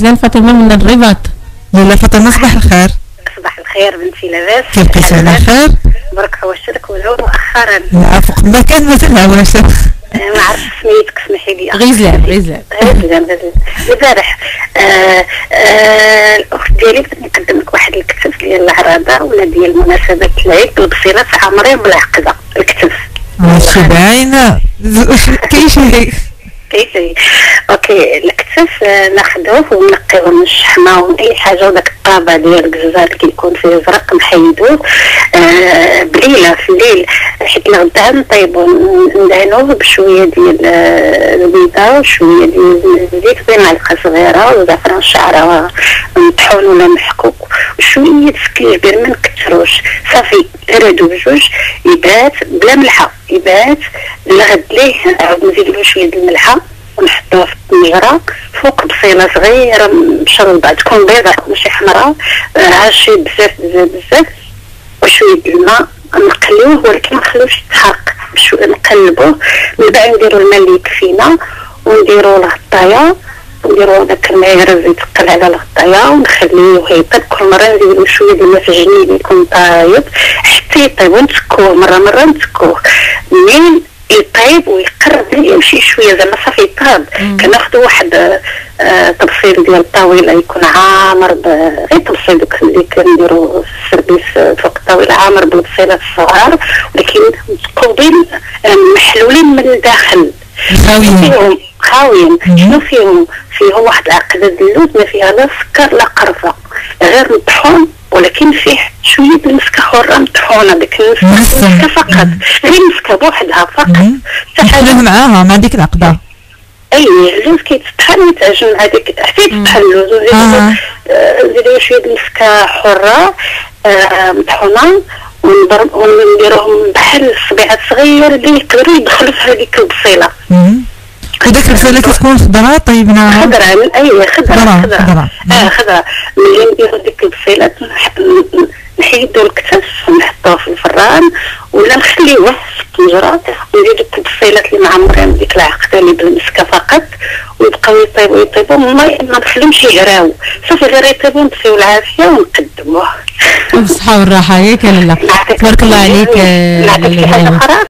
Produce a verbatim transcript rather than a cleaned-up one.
مزيان. فاطمه من الرباط. لاله فاطمه صباح الخير. صباح الخير بنتي، لاباس؟ كيف بقيتي على خير؟ برك عواشرك ولو مؤخرا. لا فوق ما كان مازال عواشر. ما عرفت سميتك، سمحي لي. غزلان غزلان غزلان غزلان. البارح الاخت ديالي بغيت نقدم لك واحد الكتف ديال العراضه ولا ديال مناسبه العيد وبصيله عمري بالعقده. الكتف ماشي باينه كاين شي كيفي. اوكي الكتف ناخذوه ونقيوه من الشحمه ومن اي حاجه، وداك الطابع ديال الكزار اللي كيكون فيه زرق نحيدوه آه بليله في الليل، حيت الغدا نطيبو ندهنوه بشويه ديال البيضه وشويه ديال الزيت بمعلقه صغيره وزعفران شعره مطحون ولا محكوك وشويه سكر كبير ما نكثروش، صافي نردو بجوج يبات بلا ملحه، يبات الغد ليه نعاود نزيدلو شويه د الملحه ونحطوه في الطنجره فوق بصيله صغيره مشربه تكون بيضاء ماشي حمراء، عاشي بزاف بزاف بزاف وشويه الماء نقليوه ولكن ما نخليوش يتحرق، بشويه نقلبوه من بعد نديرو الماء اللي يكفينا ونديرو الغطايه ونديرو داك المعيار الزيت تقل على الغطايه ونخليوه يطيب. كل مره نزيدو شويه ديال الماء في الجنيب يكون طايب حتى يطيب ونتكوه مره مره نتكوه. منين يطيب ويقرب يمشي شويه زعما صافي طاب كناخذوا واحد آه طبسيل ديال الطاوله يكون عامر غير طبسيل دوك اللي كنديروا في السيرفيس فوق الطاوله عامر بالبصيلات الصغار ولكن متقوبين محلولين من الداخل خاويين فيهم خاويين. شنو فيهم؟ فيهم واحد العقده د اللوز ما فيها لا سكر لا قرفه، غير مطحون ولكن فيه شويه المسكه حره مطحونه، ديك المسكه فقط غير المسكه بوحدها فقط تحلوه معاها مع ديك العقده. اي اللوز كيتطحن ويتعجن مع ديك حتى يتطحن اللوز وزيدو نزيدو شويه المسكه حره آه مطحونه ونديروهم بحال الصبيعات صغيره اللي يقدروا يدخلوا في هذيك البصيله. وداك البصيله كتكون خضراء طيبناها؟ خضراء اي خضراء خضراء اه خضراء. ملي نديرو ديك البصيلات نحيدو الكتف ونحطوه في الفران ولا نخليوه في الطنجره ونزيدو البصيلات اللي معمرين بديك العقده اللي بالمسكه فقط ويبقاو يطيبوا يطيبوا ما نخليهمش يهراو، صافي غير يطيبوا نطفيو العافيه ونقدموه. بالصحه والراحه ياك لاله. تبارك الله عليك.